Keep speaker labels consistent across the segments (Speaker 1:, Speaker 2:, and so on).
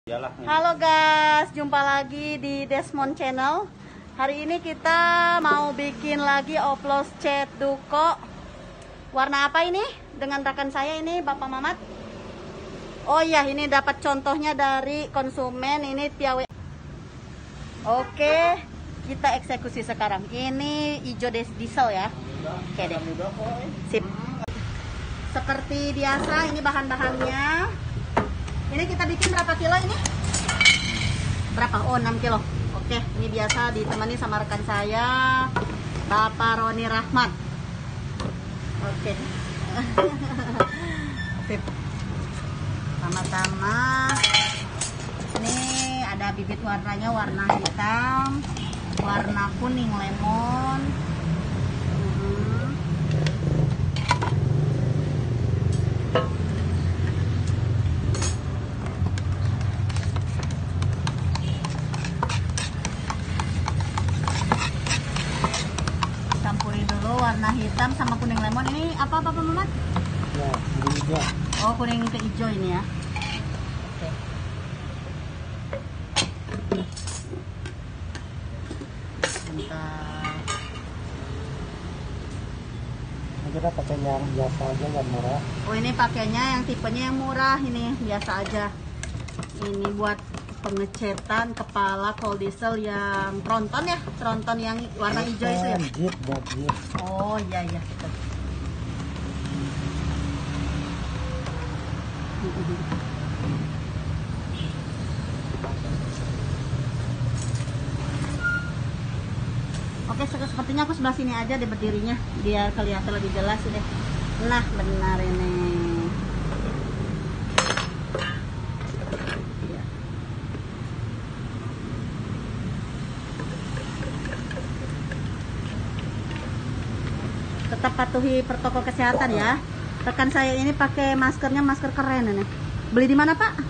Speaker 1: Halo guys, jumpa lagi di Desmond Channel. Hari ini kita mau bikin lagi oplos cat duko. Warna apa ini? Dengan rekan saya ini, Bapak Mamat. Oh iya, ini dapat contohnya dari konsumen, ini Piawe. Oke, kita eksekusi sekarang. Ini hijau diesel ya. Oke deh. Sip. Seperti biasa, ini bahan-bahannya. Ini kita bikin berapa kilo ini? Berapa? Oh, 6 kilo. Oke, ini biasa ditemani sama rekan saya, Bapak Roni Rahmat. Oke. Sip. Sama-sama. Ini ada bibit warnanya, warna hitam, warna kuning lemon. Campurin dulu warna hitam sama kuning lemon. Ini apa Bapak Mamat?
Speaker 2: Ya, kuning hijau.
Speaker 1: Oh, kuning ke hijau ini ya. Oke. Bentar.
Speaker 2: Ini kita pakai yang biasa aja, yang murah.
Speaker 1: Oh, ini pakainya yang tipenya yang murah, ini biasa aja. Ini buat pengecetan kepala cold diesel yang tronton ya, tronton yang warna hijau itu ya.
Speaker 2: Jeep, buat jeep.
Speaker 1: Oh iya iya. Oke, sepertinya aku sebelah sini aja deh berdirinya, biar kelihatan lebih jelas deh. Nah, benar ini. Ya. Tetap patuhi protokol kesehatan ya. Rekan saya ini pakai maskernya, masker keren ini. Beli di mana, Pak?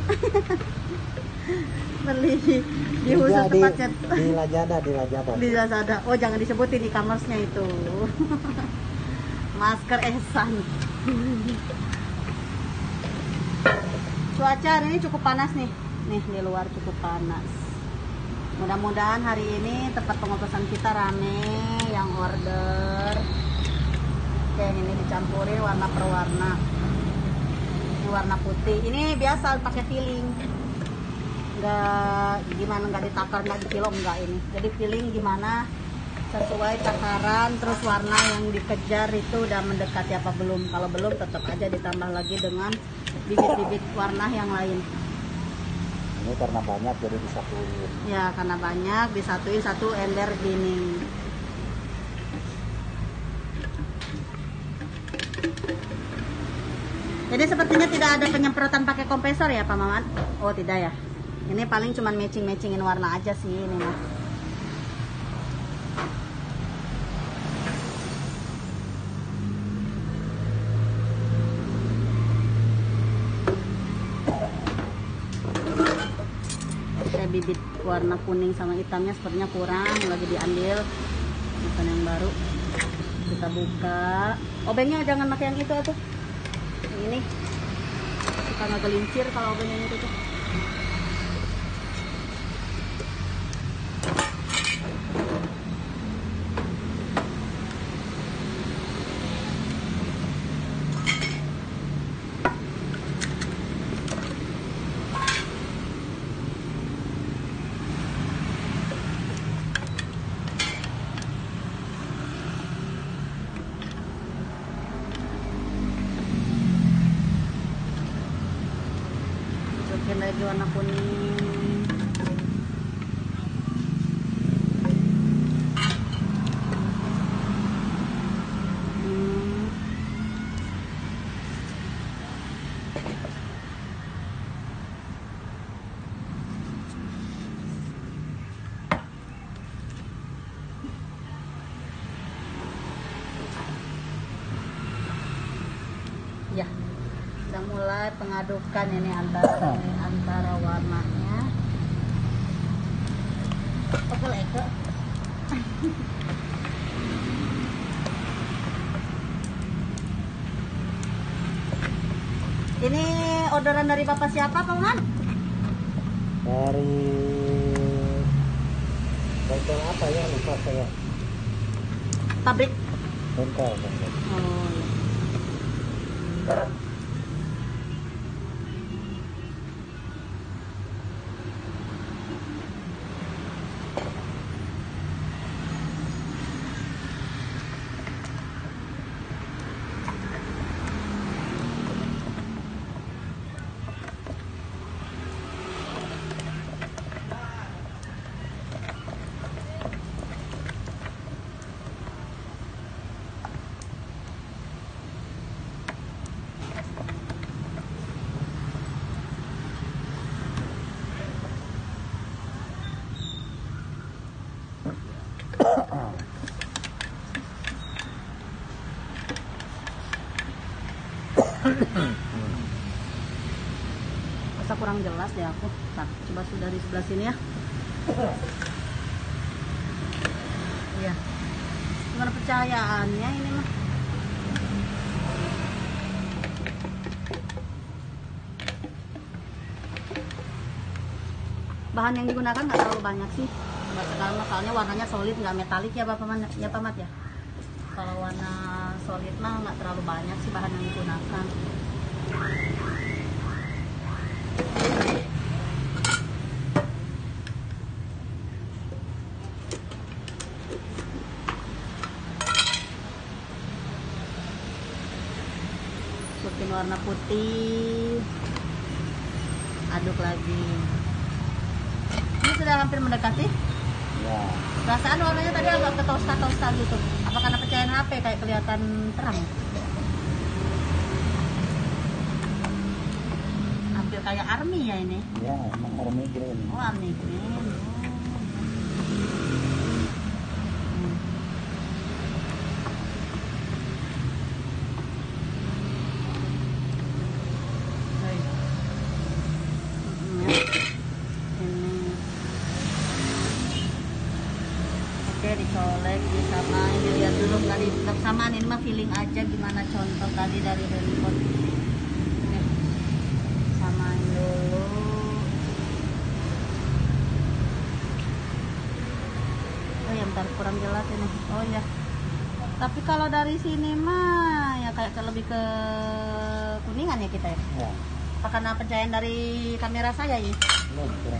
Speaker 1: Beli di khusus tempatnya.
Speaker 2: Di Lazada, di Lazada.
Speaker 1: Di Lazada. Oh, jangan disebutin e-commerce-nya itu. Masker Ehsan. Cuaca hari ini cukup panas nih. Nih, di luar cukup panas. Mudah-mudahan hari ini tempat pengopesan kita rame yang order. Oke, ini dicampurin warna per warna. Ini warna putih. Ini biasa pakai filling. Enggak gimana, enggak ditakar, enggak dikilo, enggak ini. Jadi filling gimana sesuai takaran, terus warna yang dikejar itu udah mendekati apa belum. Kalau belum tetap aja ditambah lagi dengan bibit-bibit warna yang lain.
Speaker 2: Ini karena banyak jadi disatuin.
Speaker 1: Ya, karena banyak disatuin satu ember gini. Jadi sepertinya tidak ada penyemprotan pakai kompresor ya Pak Mamat? Oh tidak ya. Ini paling cuman matching-matchingin warna aja sih ini mah. Bibit warna kuning sama hitamnya sepertinya kurang, lagi diambil bukan yang baru. Kita buka. Obengnya jangan pakai yang itu tuh. Yang ini suka nggak gelincir kalau obengnya itu tuh. Masukin lagi warna kuning. Ya, kita mulai pengadukan ini antara warnanya. Oke, Eko. Ini orderan dari Bapak siapa, Pak Man?
Speaker 2: Dari bengkel apa ya, lupa saya.
Speaker 1: Pabrik.
Speaker 2: Bengkel.
Speaker 1: Oh, iya. Masa kurang jelas deh aku. Nah, coba sudah di sebelah sini ya. Iya. Gimana percayaannya ini mah? Bahan yang digunakan nggak terlalu banyak sih. Sekarang soalnya warnanya solid, nggak metalik ya Bapak Man, ya Pak Mat ya. Kalau warna solid mah nggak terlalu banyak sih bahan yang digunakan. Masukin warna putih, aduk lagi. Ini sudah hampir mendekati.
Speaker 2: Ya.
Speaker 1: Perasaan warnanya tadi agak ke tosta gitu. Apa karena pecahan HP kayak kelihatan terang? Hampir kayak army ya ini.
Speaker 2: Ya, emang army green.
Speaker 1: Oh, army green. Dicolek, disamain, dilihat dulu nggak samaan, ini mah feeling aja gimana contoh tadi dari handphone. Ini samain dulu. Oh ya, bentar, kurang jelas ini. Oh ya, tapi kalau dari sini mah ya kayak lebih ke kuningan ya kita ya.
Speaker 2: Ya.
Speaker 1: Apa karena pencahayaan dari kamera saya ya?
Speaker 2: Belum, kurang.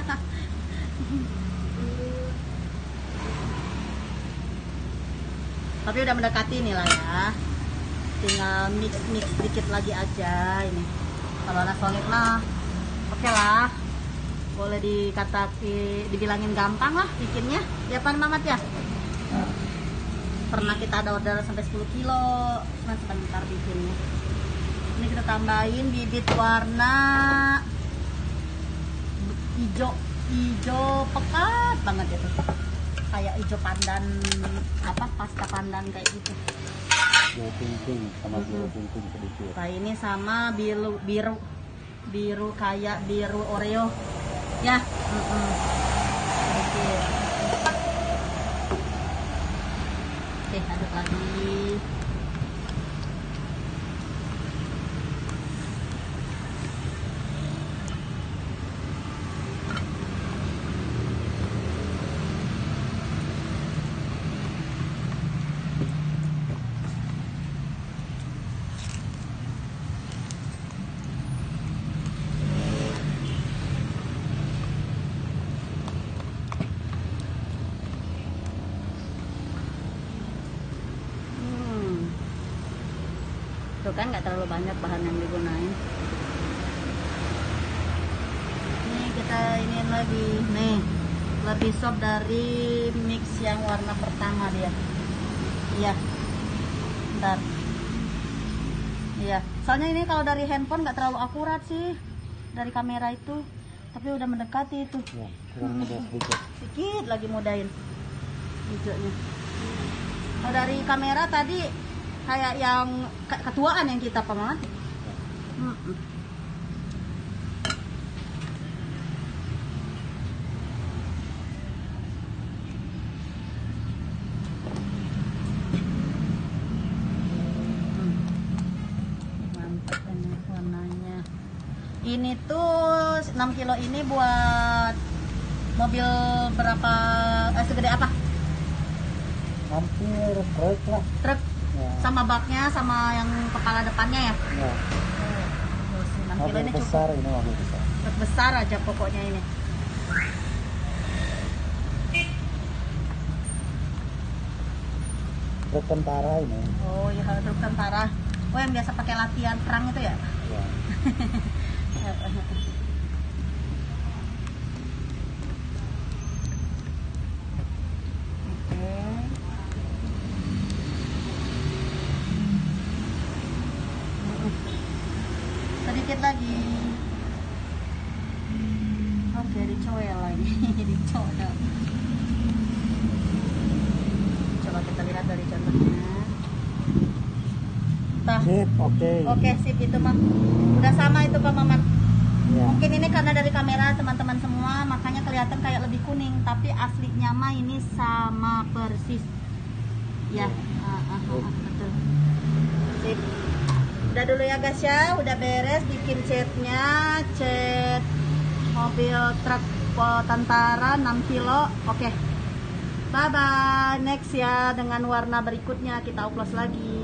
Speaker 1: Tapi udah mendekati nih lah ya. Tinggal mix dikit lagi aja ini. Kalau warna solid mah oke lah. Boleh dibilangin gampang lah bikinnya. Ya Pak Mamat ya? Pernah kita ada order sampai 10 kilo. Cuma sebentar bikinnya. Ini kita tambahin bibit warna hijau pekat banget ya tuh. Kayak hijau pandan, apa pasta pandan kayak gitu.
Speaker 2: Biru pink sama biru pink sedikit.
Speaker 1: Nah ini sama biru kayak biru Oreo ya. Sedikit. Oke, aduk lagi. Tuh kan nggak terlalu banyak bahan yang digunain. Ini kita iniin lagi nih, lebih soft dari mix yang warna pertama dia. Iya, bentar. Iya, soalnya ini kalau dari handphone nggak terlalu akurat sih dari kamera itu, tapi udah mendekati itu.
Speaker 2: Ya, kurang mudah sedikit.
Speaker 1: Sedikit lagi mudahin hijaunya. Kalau dari kamera tadi kayak yang ketuaan yang kita paman. Mantap ini warnanya. Ini tuh 6 6 kilo ini buat mobil berapa, segede apa?
Speaker 2: Hampir truk lah.
Speaker 1: Truk
Speaker 2: Ya.
Speaker 1: sama baknya sama yang kepala depannya ya?
Speaker 2: Ya.
Speaker 1: 6 kilo
Speaker 2: Mobil
Speaker 1: ini
Speaker 2: besar,
Speaker 1: cukup.
Speaker 2: ini mobil besar.
Speaker 1: Truk besar aja pokoknya ini.
Speaker 2: Truk tentara ini.
Speaker 1: Oh iya, truk tentara. Oh yang biasa pakai latihan perang itu ya?
Speaker 2: Ya.
Speaker 1: Oke. Sedikit lagi. Oke, dicoel lagi. Dicoel. Coba kita lihat dari contohnya. Tah.
Speaker 2: Sip, oke.
Speaker 1: Oke, sip itu mah. Udah sama itu Pak Maman.
Speaker 2: Ya.
Speaker 1: Mungkin ini karena dari kamera teman-teman semua makanya kelihatan kayak lebih kuning, tapi aslinya mah ini sama persis. Ya, betul. Sip. Udah dulu ya guys ya, udah beres bikin catnya, cat mobil truk tentara 6 kilo. Oke. Bye bye. Next ya dengan warna berikutnya kita upload lagi.